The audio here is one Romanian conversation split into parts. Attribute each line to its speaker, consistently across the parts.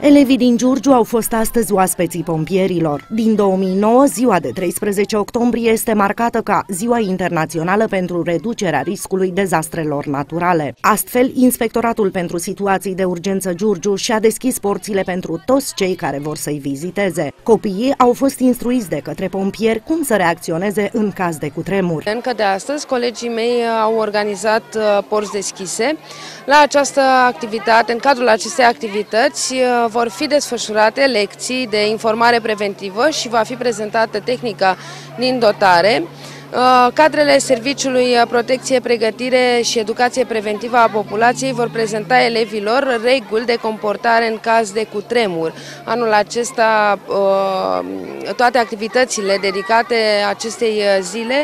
Speaker 1: Elevii din Giurgiu au fost astăzi oaspeții pompierilor. Din 2009, ziua de 13 octombrie este marcată ca Ziua Internațională pentru reducerea riscului dezastrelor naturale. Astfel, Inspectoratul pentru Situații de Urgență Giurgiu și-a deschis porțile pentru toți cei care vor să-i viziteze. Copiii au fost instruiți de către pompieri cum să reacționeze în caz de cutremur.
Speaker 2: Încă de astăzi, colegii mei au organizat porți deschise. La această activitate, în cadrul acestei activități, vor fi desfășurate lecții de informare preventivă și va fi prezentată tehnica din dotare. Cadrele Serviciului Protecție, Pregătire și Educație Preventivă a Populației vor prezenta elevilor reguli de comportare în caz de cutremur. Anul acesta, toate activitățile dedicate acestei zile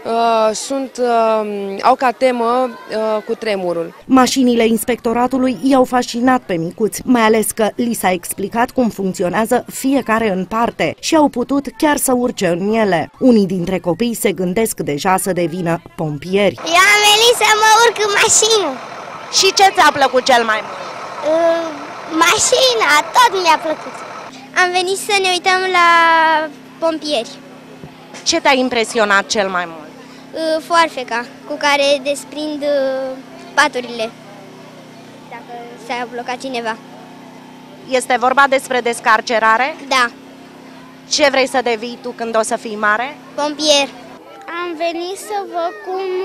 Speaker 2: au ca temă cutremurul.
Speaker 1: Mașinile inspectoratului i-au fascinat pe micuți, mai ales că li s-a explicat cum funcționează fiecare în parte și au putut chiar să urce în ele. Unii dintre copii se gândesc deja să devină pompieri.
Speaker 3: Eu am venit să mă urc în mașină.
Speaker 4: Și ce ți-a plăcut cel mai mult?
Speaker 3: Mașina, tot mi-a plăcut. Am venit să ne uităm la pompieri.
Speaker 4: Ce te-a impresionat cel mai mult?
Speaker 3: Foarfeca cu care desprind paturile, dacă s-a blocat cineva.
Speaker 4: Este vorba despre descarcerare?
Speaker 3: Da.
Speaker 4: Ce vrei să devii tu când o să fii mare?
Speaker 3: Pompier. Am venit să văd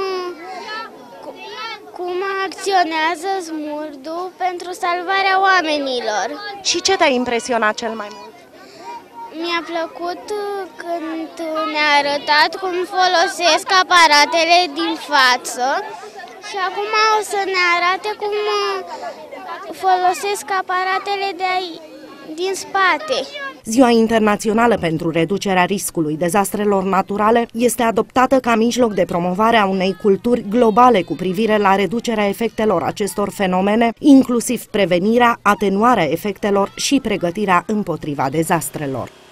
Speaker 3: cum acționează smurdul pentru salvarea oamenilor.
Speaker 4: Și ce te-a impresionat cel mai mult?
Speaker 3: Mi-a plăcut când ne-a arătat cum folosesc aparatele din față și acum o să ne arate cum folosesc aparatele din spate.
Speaker 1: Ziua Internațională pentru reducerea riscului dezastrelor naturale este adoptată ca mijloc de promovare a unei culturi globale cu privire la reducerea efectelor acestor fenomene, inclusiv prevenirea, atenuarea efectelor și pregătirea împotriva dezastrelor.